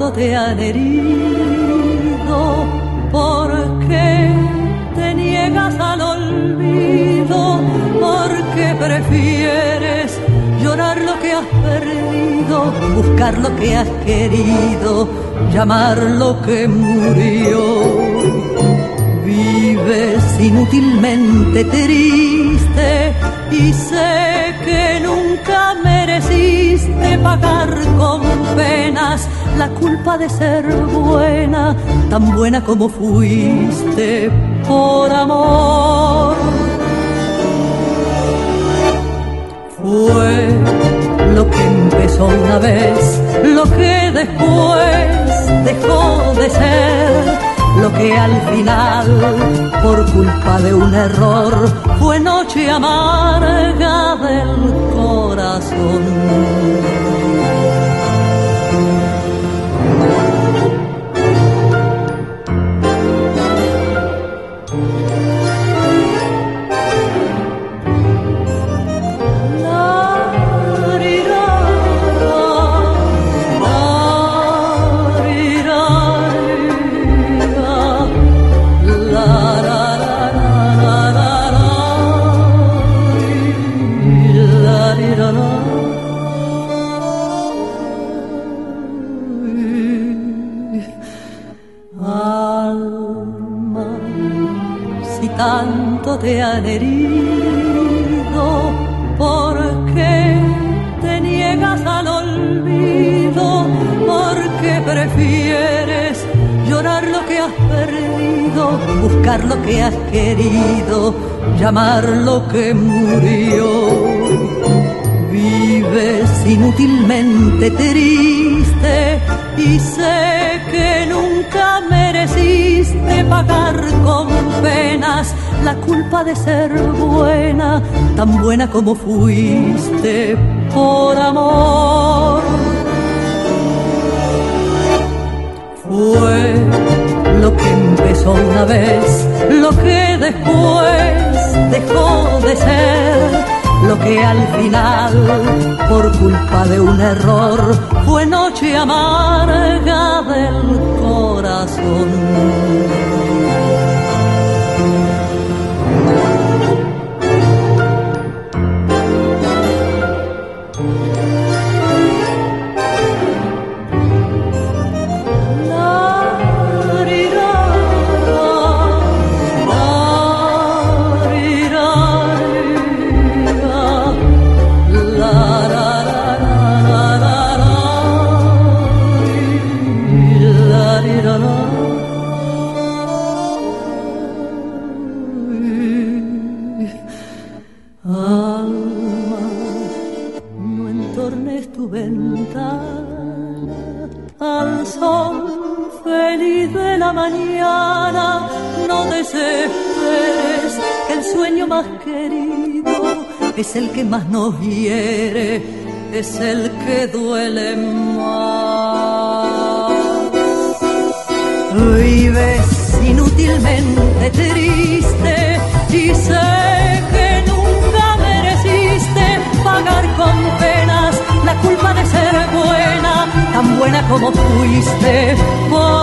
tanto te han herido? ¿Por qué te niegas al olvido? ¿Por qué prefieres llorar lo que has perdido, buscar lo que has querido, llamar lo que murió? Vives inútilmente triste y sé que nunca mereciste pagar con penas la culpa de ser buena, tan buena como fuiste por amor. Fue lo que empezó una vez, lo que después dejó de ser, lo que al final, por culpa de un error, fue noche amarga del corazón. Tanto te han herido, ¿por qué te niegas al olvido? ¿Por qué prefieres llorar lo que has perdido, buscar lo que has querido, llamar lo que murió? Vives inútilmente triste y sé que nunca mereciste pagar con penas la culpa de ser buena, tan buena como fuiste por amor. Fue lo que empezó una vez, lo que después dejó de ser, lo que al final, por culpa de un error, fue noche amarga del corazón. Alma, no entornes tu ventana al sol feliz de la mañana, no desesperes, que el sueño más querido es el que más nos hiere, es el que duele más. Vives inútilmente triste y sé que nunca mereciste pagar con penas la culpa de ser buena, tan buena como fuiste.